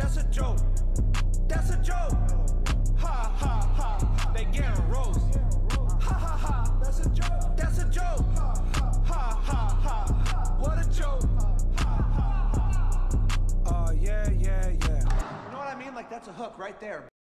That's a joke. That's a joke. Ha ha ha. They getting roast. Ha ha ha. That's a joke. That's a joke. Ha ha ha. What a joke. Yeah. You know what I mean? Like that's a hook right there.